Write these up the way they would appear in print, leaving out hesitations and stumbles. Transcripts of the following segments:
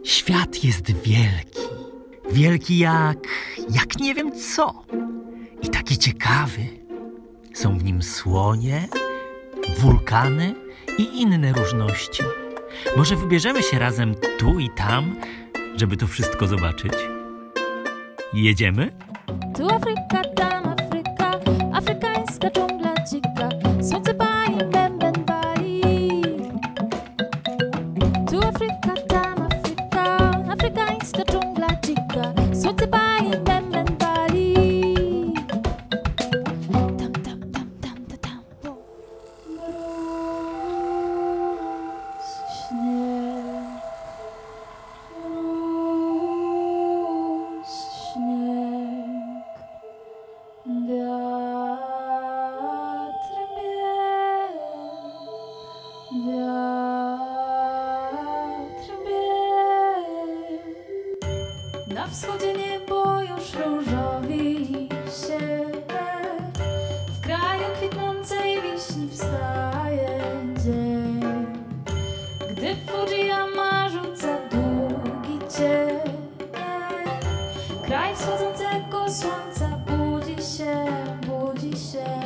Świat jest wielki. Wielki jak nie wiem co. I taki ciekawy. Są w nim słonie, wulkany i inne różności. Może wybierzemy się razem tu i tam, żeby to wszystko zobaczyć? Jedziemy? Tu Afryka, tam Afryka, afrykańska dżungla dzika. Słońce pali, bęben pali. Tu Afryka, tam Afryka, afrykańska dżungla dzika. Słońce pali, bęben pali. Tam, tam, tam, tam, tam, tam. Mróz, śnieg, wiatr biegł. Na wschodzie niebo już różowi się, w kraju kwitnącej wiśni wstaje dzień. Gdy Fujiyama rzuca długi cień, kraj wschodzącego słońca budzi się, budzi się.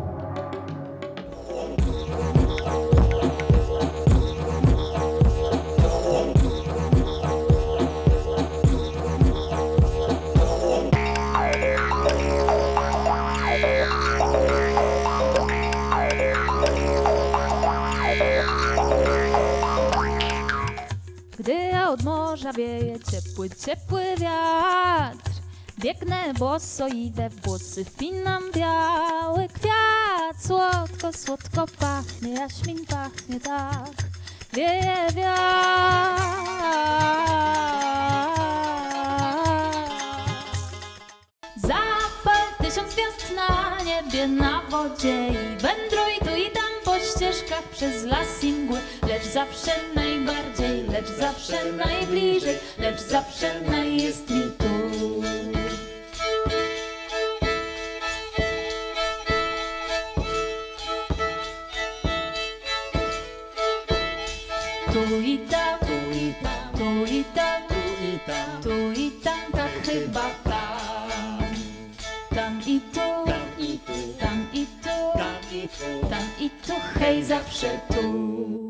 Gdy od morza wieje ciepły, ciepły wiatr, biegnę boso, idę w włosy, wpinam biały kwiat. Słodko, słodko pachnie, jaśmin pachnie tak, wieje wiatr. Zapal 1000 gwiazd na niebie, na wodzie i wędruj tu i tam po ścieżkach przez las i mgły. Lecz zawsze najbardziej, lecz zawsze najbliżej, lecz zawsze naj jest mi tu. Tu i tam, tu i tam, tu i tam, tu i tam, tu i tam, tak chyba tam. Tam i tu, tam i tu, tam i tu, tam i tu, tam i tu, hej, zawsze tu.